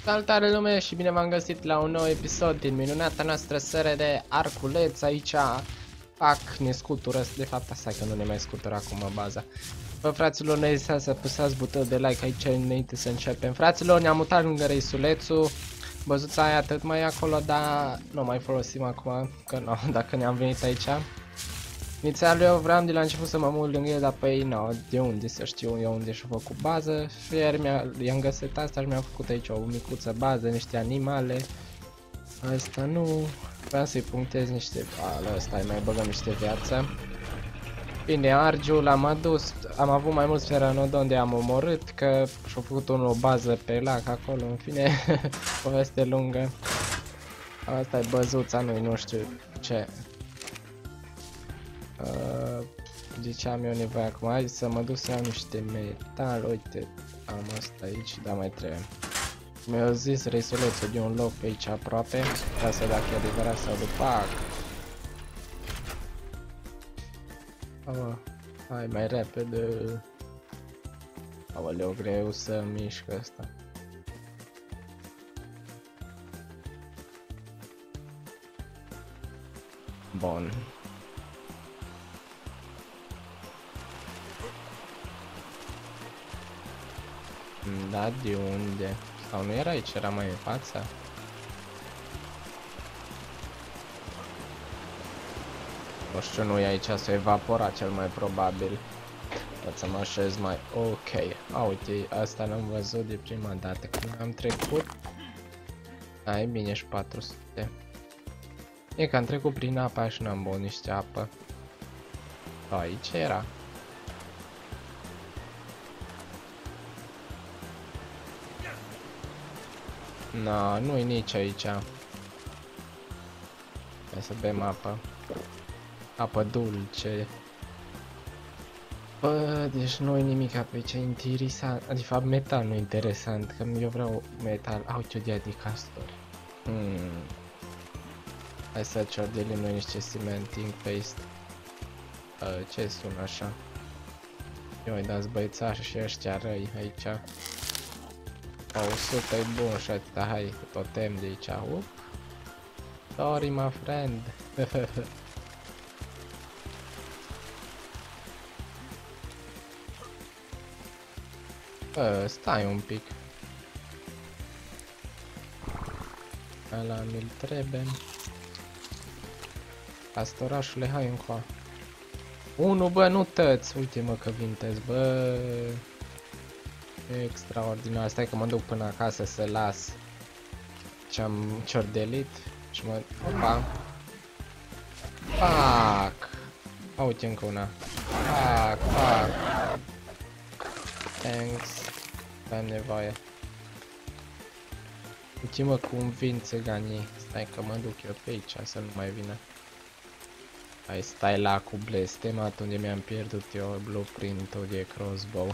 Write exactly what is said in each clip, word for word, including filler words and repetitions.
Salutare lume și bine v-am găsit la un nou episod din minunata noastră serie de arculeț. Aici fac, ne scutură, de fapt asta că nu ne mai scutură acum baza. Bă, fraților, ne ziceam să apăsați butonul de like aici înainte să începem. Fraților, ne-am mutat lângă reisulețul. Băzuța aia atât mai e acolo, dar nu mai folosim acum, că nu, dacă ne-am venit aici. Inițial eu vreau de la început să mă mut lângă el, dar păi nu, de unde să știu eu unde și-a făcut bază. Și ieri i-am găsit asta și mi-am făcut aici o micuță bază, niște animale. Asta nu, vreau să-i punctez niște, a, ăsta mai băgăm niște viață. Bine, Argiu l-am adus, am avut mai mulți pteranodon de am omorât, că și-a făcut unul o bază pe lac acolo, în fine, poveste lungă. Asta e băzuța, nu nu știu ce. Uh, ziceam eu nevoie acum, hai să mă duc să iau niște metal, uite, am asta aici, dar mai trebuie. Mi-au zis reisulețul de un loc pe aici aproape, ca să dacă e adevărat sau după ac. Oh, hai mai repede. Aoleu, greu să mișcă asta. Bun. Da, de unde? Sau nu era aici, era mai în fața? Nu știu, nu e aici, s-a evaporat cel mai probabil. Pot să mă așez mai ok. A, uite, asta l-am văzut de prima dată când am trecut. Ai bine și patru sute. E că am trecut prin apa și n-am băut niște apă. A, aici era. No, nu-i nici aici. Hai să bem apă. Apă dulce. Bă, deci nu-i nimic pe aici interesant. De fapt, metal nu interesant, că eu vreau metal. Au, uite, de de castori. Hmm. Hai să ciordelim noi niște cementing paste. Uh, ce sună așa? Eu-i dați băițași și ăștia răi aici. o sută e bun și atâta, hai, totem de aici, up. Sorry, my friend. Bă, stai un pic. Ala mi-l trebuie. Pastorașule, hai încoa. Unu, bă, nu tăți, uite mă că vintez, bă. Extraordinar, stai că mă duc până acasă să las ce-am ciordelit și mă... Opa! Fac! A, uite încă una. Fac, fac! Thanks! Am nevoie. Uite mă cum vin țiganii. Stai că mă duc eu pe aici să nu mai vină. Hai, stai la cu blestemat unde mi-am pierdut eu blueprint-ul de crossbow.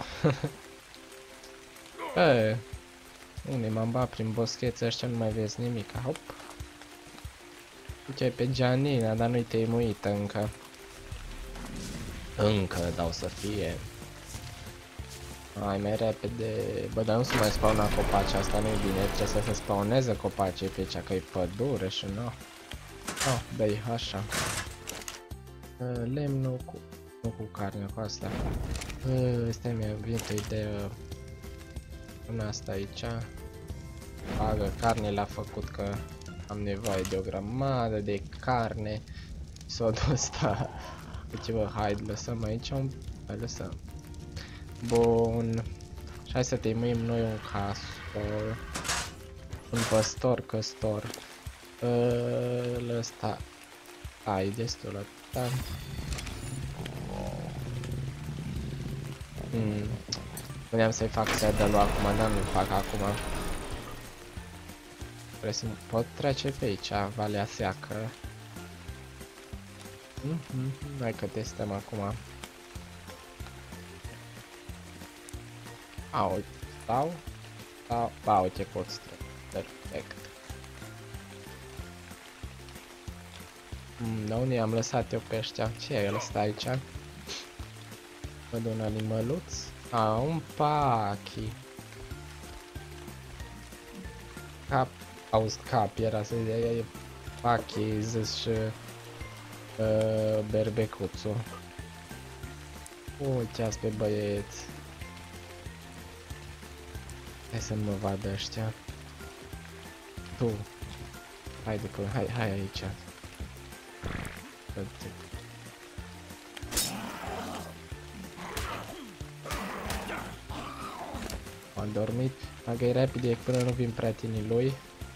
Bă, unde m-am bat prin boschețe ăștia, nu mai vezi nimic. Hop. Uite pe Gianina, dar nu-i teimuită încă. Încă dau să fie. Hai mai repede. Bă, dar nu se mai spawna copaci, asta nu-i bine. Trebuie să se spawneze copacii pe aici, că e pădure și nu. Oh, dă-i așa. Lemnul cu... nu cu carne, cu asta. Stai, mi-a venit o idee. Până asta aici. Bagă carne l-a făcut că am nevoie de o grămadă de carne. Sodul ăsta. Uite bă, hai, lăsăm aici un... Hai, lăsăm. Bun. Și hai să tăimuim noi un castor. Un păstor, căstor. Ăsta. Ai, destul atâta. Hmm. Puneam să-i fac saddle-ul acum, dar nu-l fac acum. Trebuie să pot trece pe aici, Valea Seacă. Mm -hmm. Hai că testăm acum. A, uite, stau. Stau. Ba, uite pot stră. Perfect. Mm, de unde am lăsat eu pe ăștia? Ce e ăsta aici? Văd un animăluț. A, un pachi. cap, auzi cap, era să zic, e pachi, zis și uh, berbecuțul. Uite-ați pe băieți. Hai să nu mă vadă ăștia. Tu. Hai de acolo, hai, hai aici. A dormit. Dacă e rapid e până nu vin prietenii lui.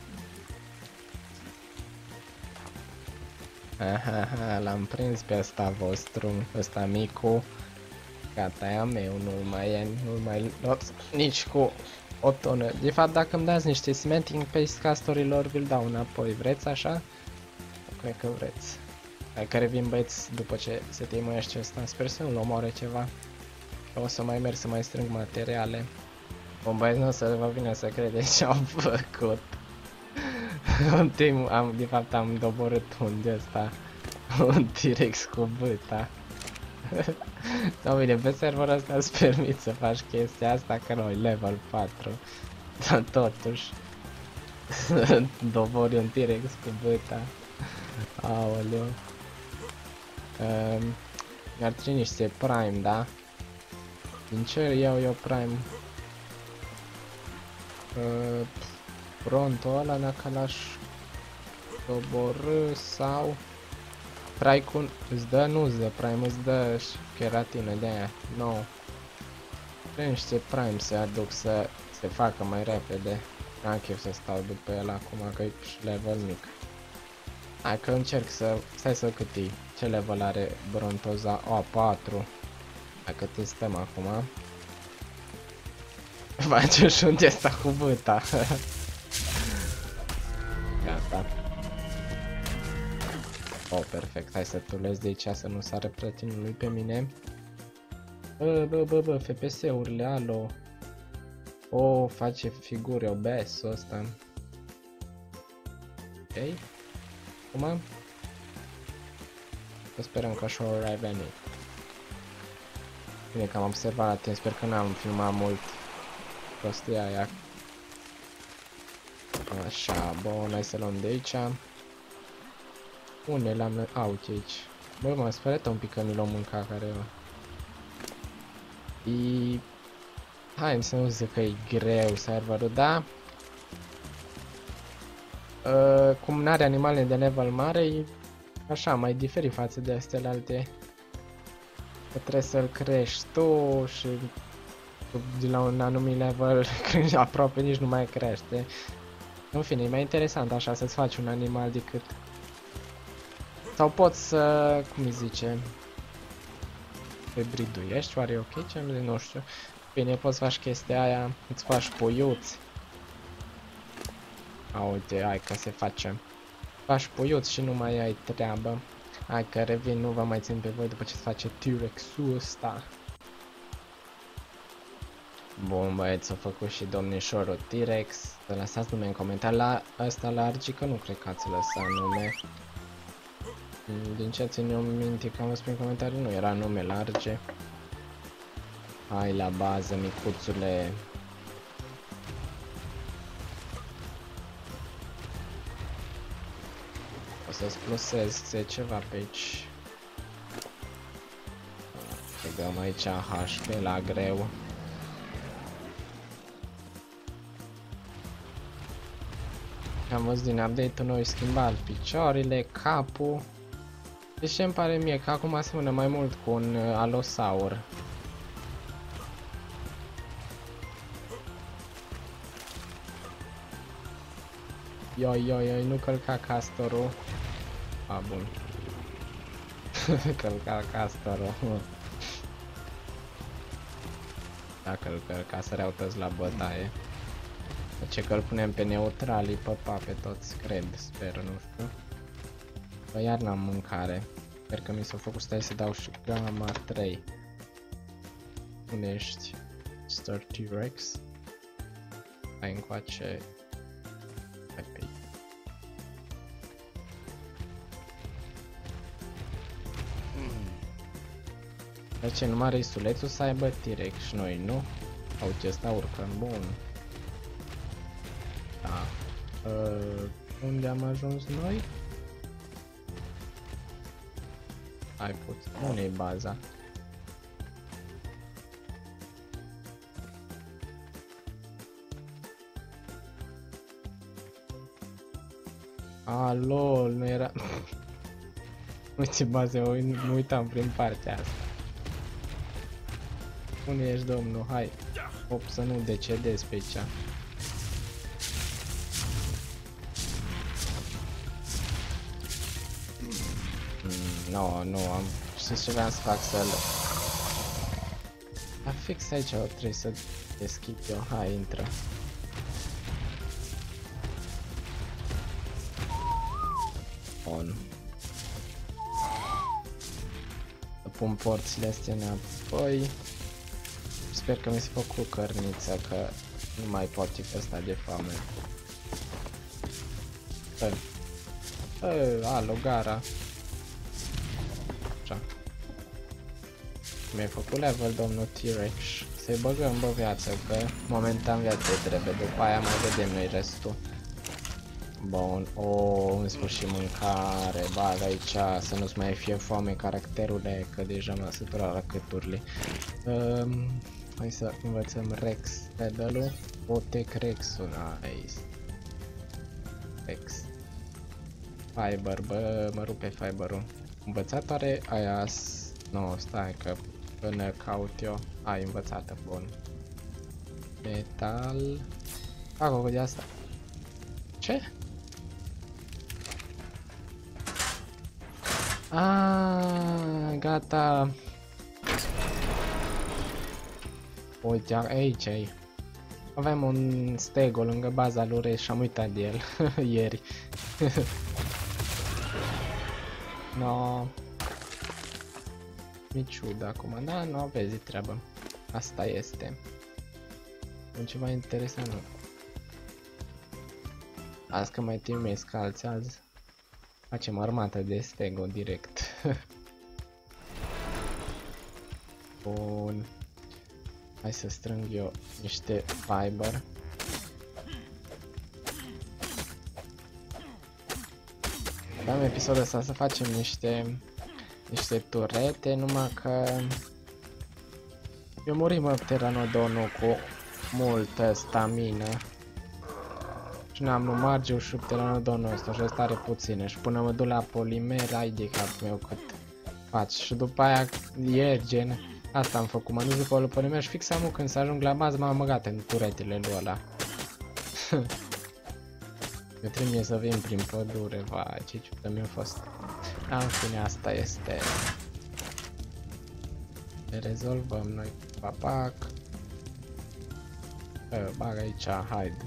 Aha, l-am prins pe ăsta vostru, ăsta micu. Gata, e a meu, nu mai e, nu mai lot nici cu o tonă. De fapt, dacă îmi dați niște cementing paste castorilor, vi-l dau înapoi. Vreți așa? Nu cred că vreți. Hai că revin băieți după ce se tăimuiește ăsta. Sper să nu-l omoare ceva. O să mai merg să mai strâng materiale. Bun băieți, nu o să vă vină să credeți ce am făcut. Un timp, am, de fapt am doborât un de ăsta. Un T-Rex cu băta. Sau bine, pe serverul ăsta îți permit să faci chestia asta, că noi level patru. Dar totuși dobori un T-Rex cu băta. Aoleu. Um, Mi-ar trebui niște prime, da? Din ce iau eu prime? Uh, Pronto ăla dacă l-aș doborâ sau... Praicun îți dă, nu îți dă prime, îți dă keratină de aia, no. Trebuie niște prime să aduc să se facă mai repede. N-am chef să stau după el acum că e și level mic. Hai că încerc să... Stai să câti. Ce level are Brontoza? O, patru. Hai că testăm acum. Face și unde ăsta cu băta. Gata. Oh, perfect. Hai să tulez de aici să nu sară prietenul lui pe mine. Bă, bă, bă, bă, F P S-urile, alo. Oh, face figuri obesul ăsta. Ok. Acum? Să sperăm că așa ori ai venit. Bine că am observat la timp, sper că n-am filmat mult prostia aia. Așa, bun, hai să luăm de aici. Unde l-am... A, uite aici. Bă, m-am speriat un pic că nu l-am mâncat care... E... Hai să nu zic că e greu serverul, da? Uh, cum n-are animale de level mare, e așa, mai diferit față de astea alte. Că trebuie să-l crești tu și de la un anumit level aproape nici nu mai crește. În fine, e mai interesant așa să-ți faci un animal decât... Sau poți să... cum îi zice... Hibriduiești, oare e ok? Ce nu știu. Bine, poți să faci chestia aia, îți faci puiuți. A, uite, hai că se face. Faci puiuți și nu mai ai treabă. Hai că revin, nu vă mai țin pe voi după ce se face T-Rex-ul ăsta. Bun, băieți, s-a făcut și domnișorul T-Rex. Să lăsați nume în comentarii. La ăsta largi, că nu cred că ați lăsat nume. Din ce țin eu minte că am văzut prin comentarii, nu era nume large. Hai la bază, micuțule. O să-ți plusez ceva pe aici. Băgăm aici H P la greu. Am văzut din update-ul nou schimbat picioarele, capul. Deci ce îmi pare mie că acum aseamănă mai mult cu un uh, alosaur. Ioi, ioi, ioi, nu călca castorul. A, bun. Călca castorul. Dacă îl călca, săreau toți la bătaie. Ce că îl punem pe neutral, îi păpa pe toți, cred, sper, nu știu. Bă, iar n-am mâncare. Sper că mi s-a făcut, stai să dau și gamma trei. Unde ești? Star T-Rex? Hai încoace. Hai pe aici. De ce numai reisulețul să aibă T-Rex și noi, nu? Uite, ăsta urcă, bun. Da. Uh, unde am ajuns noi? Hai puțin, unde-i baza? A, lol, nu era... Uite baze, mă uitam prin partea asta. Unde ești, domnul? Hai. Hop, să nu decedezi pe aici. Mm, nu, nu, am... Știți ce vreau să fac să-l... Dar fix aici trebuie să deschid eu. Hai, intră. On. Să pun porțile astea înapoi. Sper că mi se făcut cărniță, că nu mai pot tipul ăsta de foame. Bă, alo, gara. Așa. Mi-ai făcut level, domnul T-Rex. Să-i băgăm, bă, viață, că momentan viața e trebuie, după aia mai vedem noi restul. Bun, o, în sfârșit mâncare, bag aici, să nu-ți mai fie foame caracterule, că deja m-a săturat la câturile. Um, hai să învățăm Rex pedalul, Potec Rexul, nice. Rex. Fiber, bă, mă rupe fiberul. Învățat are aia, nu, stai că până caut eu, ai învățată, bun. Metal, fac o de asta. Ce? Ah, gata. Uite, aici ai. Avem un stego lângă baza lui și am uitat de el ieri. No. Mi ciudă acum, da, nu aveți treabă. Asta este. E ceva interesant, nu? Azi că mai timesc alți azi. Facem armată de stego direct. Bun. Hai să strâng eu niște fiber. Am episodul ăsta să facem niște niște turete, numai că eu murim în pteranodonul cu multă stamină. Și n-am nu marge și pteranodonul ăsta și ăsta are puține și până mă duc la polimer, ai de cap meu cât faci. Și după aia ieri gen asta am făcut, mă duc după lui polimer și fix am când să ajung la bază m-am băgat în turetele lui ăla. Eu trebuie să vin prin pădure, vai, ce ciudă mi-a fost. Dar în fine, asta este. Le rezolvăm noi cu papac. Bă, bag aici, haide.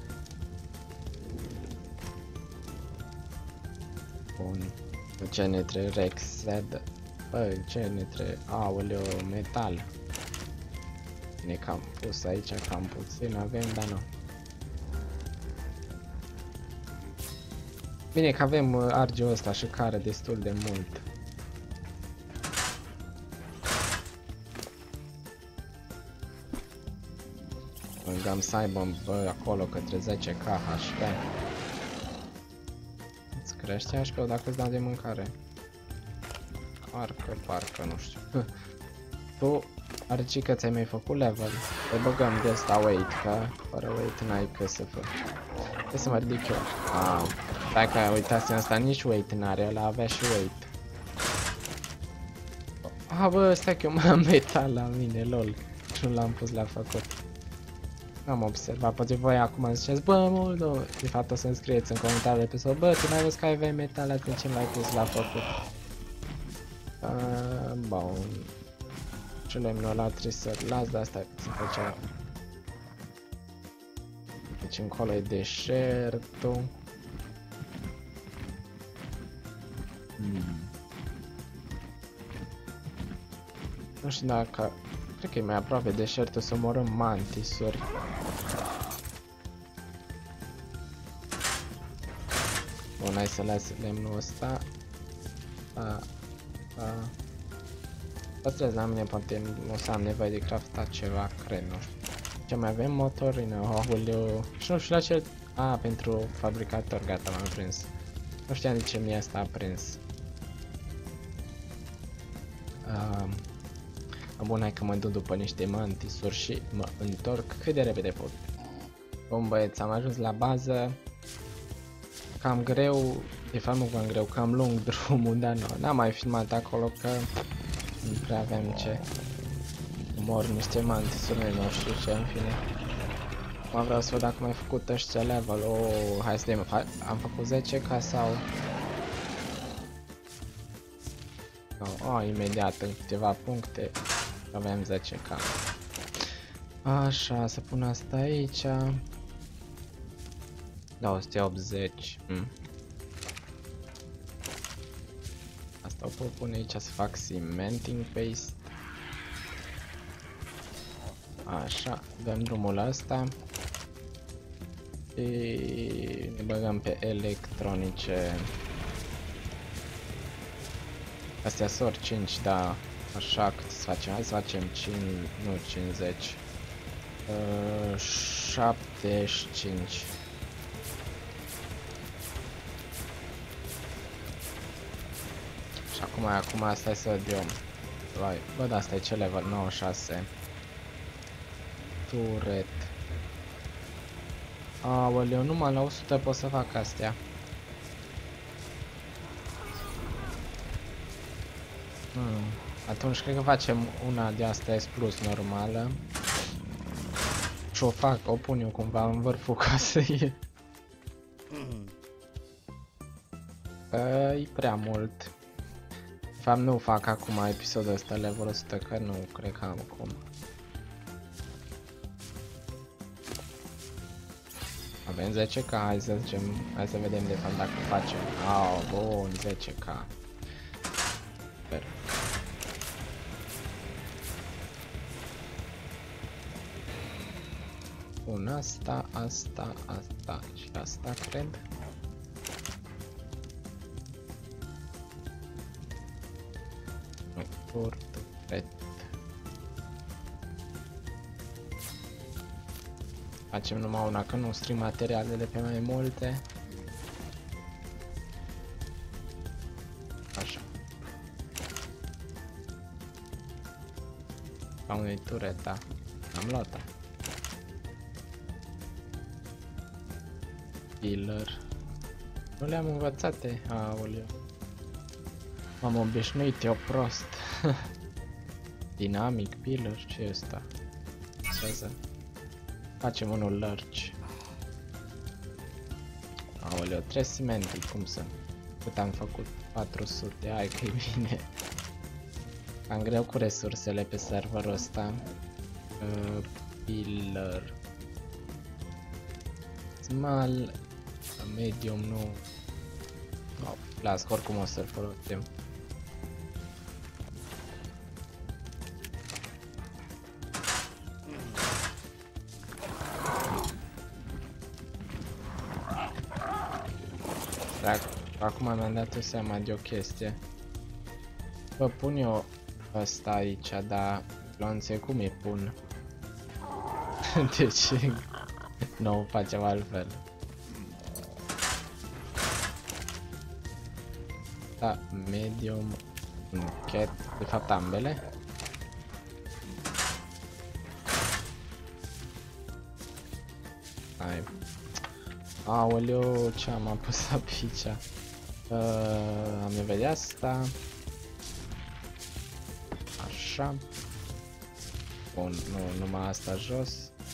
Bun. Ce ne trebuie Rex, Zed. Bă, ce ne trebuie? Aoleo, metal. Ne cam pus aici, cam puțin avem, dar nu. Bine că avem uh, argiul ăsta și care destul de mult. Băgăm să aibă bă, acolo către zece K H P. Îți crește H P-ul dacă îți dau de mâncare. Parcă, parcă, nu știu. Tu, Arcică, ți-ai mai făcut level? Te băgăm de asta weight, că fără weight n-ai că să faci. Trebuie să mă ridic eu. Ah. Dacă uitați asta, nici weight n-are, ăla avea și weight. Ah, bă, stai că eu mai am metal la mine, lol. Și nu l-am pus la făcut. N-am observat, poate voi acum ziceți, bă, mult, de fapt o să-mi scrieți în comentariile pe sau, bă, tu n-ai văzut că aveai metal, atunci ce l-ai pus la făcut. Uh, bun. Și lemnul ăla trebuie să-l las, dar asta să facem. Deci încolo e deșertul. Hmm. Nu știu dacă... Cred că e mai aproape deșertul să omorâm mantisuri. Bun, hai să las lemnul ăsta. A, a. Păstrez la mine, poate nu o să am nevoie de craftat ceva, cred, nu știu. Ce mai avem? Motorină, aoleu. Și nu știu la ce A, pentru fabricator, gata, m-am prins. Nu știam de ce mi-e asta aprins. Uh, bun, hai că mă duc după niște mantisuri și mă întorc cât de repede pot. Bun băieți, am ajuns la bază. Cam greu, de fapt nu cam greu, cam lung drumul, dar nu, n-am mai filmat acolo că nu prea avem ce. Mor niște mantisuri, nu știu ce, în fine. Mă vreau să văd dacă mai făcut ăștia level. Oh, hai să vedem, am făcut zece ca sau... Oh, oh, imediat, în câteva puncte avem zece ca. Așa, să pun asta aici. Da, o sută optzeci. Mm. Asta o pot pune aici să fac cementing paste. Așa, dăm drumul ăsta. Și ne băgăm pe electronice. Astea sunt cinci, da. Așa, cât să facem? Hai să facem cinci, nu cincizeci. Uh, șaptezeci și cinci. Și acum, acum asta e să vedem. Bă, da, asta e ce level? nouăzeci și șase. Turret. Aoleu, numai la o sută pot să fac astea. Hmm. Atunci cred că facem una de astea S plus normală. Și o fac, o pun eu cumva în vârful casei. E prea mult. De fapt nu fac acum episodul ăsta level o sută, că nu cred că am cum. Avem zece K, hai să zicem, hai să vedem de fapt dacă facem. Au, bun, zece K. Super. Bun, asta, asta, asta și asta, cred. Portret. Facem numai una, că nu string materialele pe mai multe. Așa. La unei tureta. Am luat-o. Pillar. Nu le-am învățate. Aoleu. M-am obișnuit, eu prost. Dinamic, pillar, ce e ăsta? Să facem unul large. Aoleu, trebuie cimentic, cum să... Cât am făcut? patru sute, hai că e bine. Am greu cu resursele pe serverul ăsta. Uh, pillar. Small. Medium, nu. Oh, las, oricum o să-l folosim. Acum mi-am dat o seama de o chestie. Bă, pun eu ăsta aici, dar glonțe cum îi pun? Deci nu facem altfel. Da, medium, un cat, de fapt ambele. Hai. Aoleu, ce am apăsat pe aici? Uh, am vedea asta. Așa. Bun, nu, numai asta jos.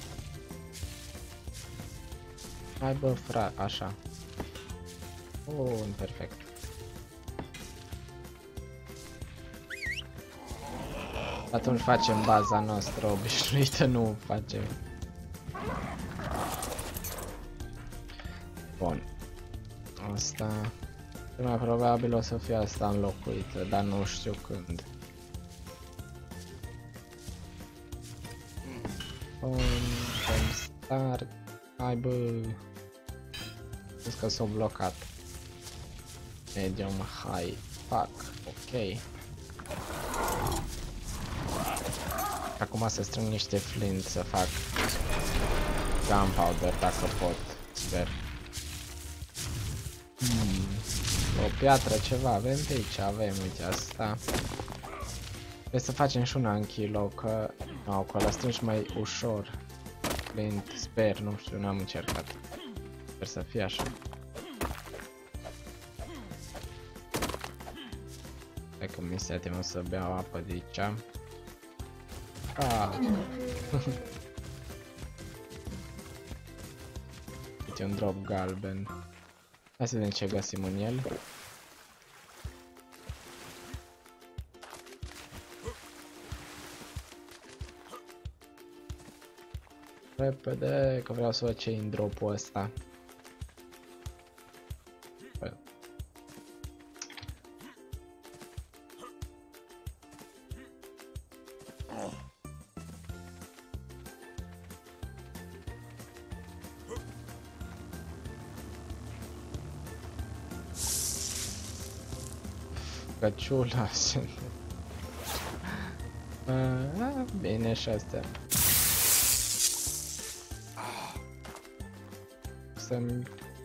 Hai bă, fra, așa. Bun, perfect. Atunci facem baza noastră obișnuită, nu facem. Bun. Asta... Cel mai probabil o să fie asta înlocuită, dar nu știu când. Bun, start. Hai bă. Cred că s-au blocat. Medium high. Fuck. Ok. Acum să strâng niște flint să fac gunpowder dacă pot. sper. Hmm. O piatră, ceva avem pe aici, avem, uite asta. Trebuie să facem și una în kilo, că no, cu ăla strângi mai ușor. Flint, sper, nu știu, n-am încercat. Sper să fie așa. Hai că mi se atemă să beau apă de aici. Ah. Uite un drop galben. Hai să vedem ce găsim în el. Repede, că vreau să văd ce-i în dropul ăsta. Căciula. Ah, bine și astea. Să-mi...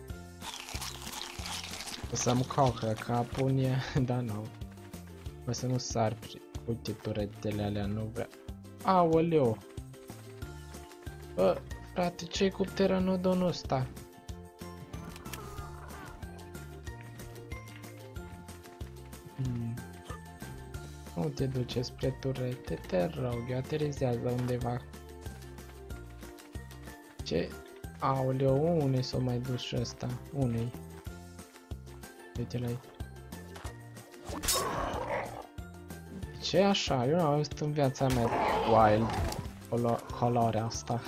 O să-mi cocă capul în ea, da, nu. O să nu sar cu tituretele alea, nu vreau. Aoleu! Bă, frate, ce-i cu pteranodonul ăsta? Hmm. Nu te duce spre turete, te rog, eu aterizează undeva. Ce? Aoleu, unde s-o mai dus și ăsta? Unei? Uite-l aici. Ce așa? Eu n-am văzut în viața mea wild culoarea asta.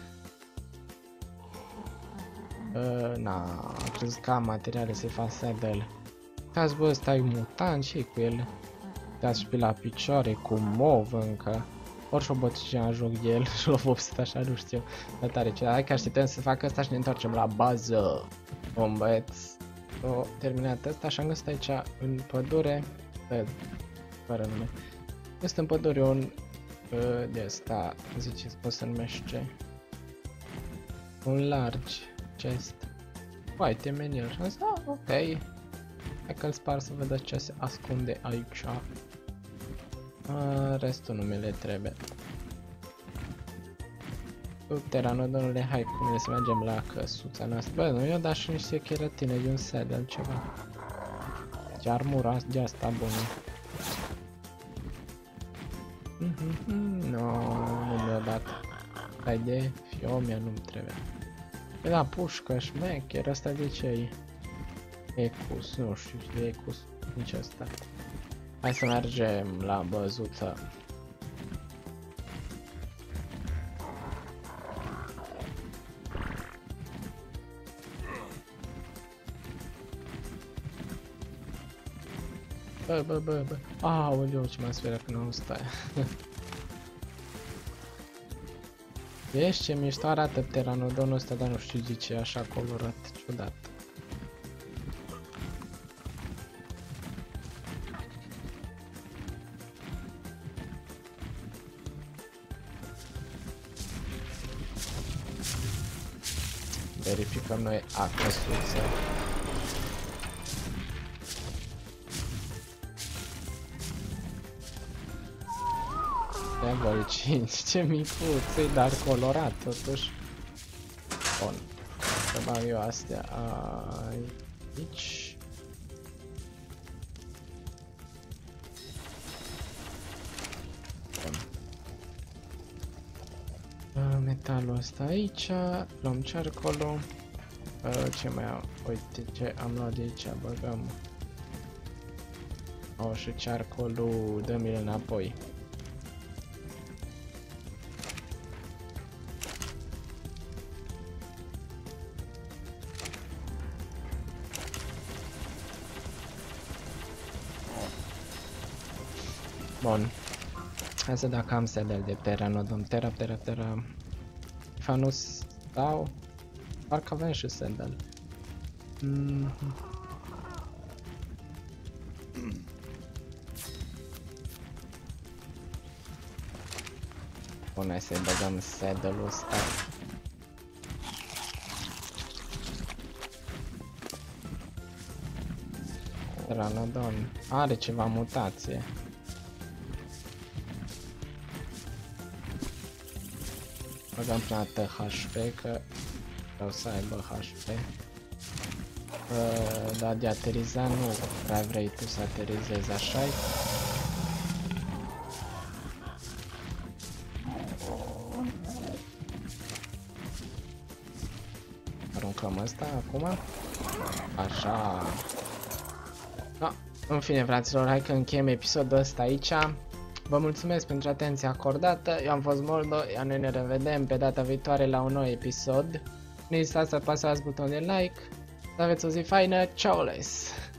uh, na, am crezut că am materiale să-i fac saddle. Uitați bă, ăsta e mutant, ce cu el? Uitați și pe la picioare, cu mov încă. Ori și-o bătuce în joc de el și l-a vopsit așa, nu știu. Dar tare ce, hai că așteptăm să facă asta și ne întoarcem la bază. Bun băieți, o terminat asta și am găsit aici în pădure, pe, fără nume. Este în pădure un de asta, ziceți cum se numește, un large chest. Uite meniul și am zis, ah, ok. Hai că-l spar să vedă ce se ascunde aici. A, restul nu mi le trebuie. Pteranodonule, hai cum să mergem la căsuța noastră. Bă, nu i-o dat și niște cheratine de un saddle, ceva. Ce armura de asta bună. Mm-hmm, no, nu mi-a dat. Hai de fiomia, nu-mi trebuie. E la pușcă, șmecher, asta de ce e? Ecus, nu știu ce de Ecus, nici asta. Hai să mergem la băzuță. Bă, bă, bă, bă. Aoleu, ce m-am speriat că nu stai. Vezi ce mișto arată pteranodonul ăsta, dar nu știu de ce e așa colorat, ciudat. Verificăm noi acăsuță. Level cinci, ce micuț, e dar colorat totuși. Bun, să bag eu astea aici. Bun. Metalul ăsta aici, luăm cercolul. Ce mai am? Uite ce am luat de aici, băgăm. O, și cercolul, dă-mi-l înapoi. Bun. Hai să dacă am saddle de pteranodon. Tera, tera, tera. Fanus stau. Parcă avem și saddle. Mm -hmm. Bun, hai să-i băgăm saddle-ul ăsta. Pteranodon are ceva mutație. Băgăm până dată H P, că vreau să aibă H P. Uh, da, de ateriza nu prea vrei tu să aterizezi, așa-i? Aruncăm asta acum. Așa. Da. În fine, fraților, hai că încheiem episodul ăsta aici. Vă mulțumesc pentru atenția acordată. Eu am fost Moldo, iar noi ne revedem pe data viitoare la un nou episod. Nu uitați să apăsați butonul de like. Să aveți o zi faină. Ciao, les!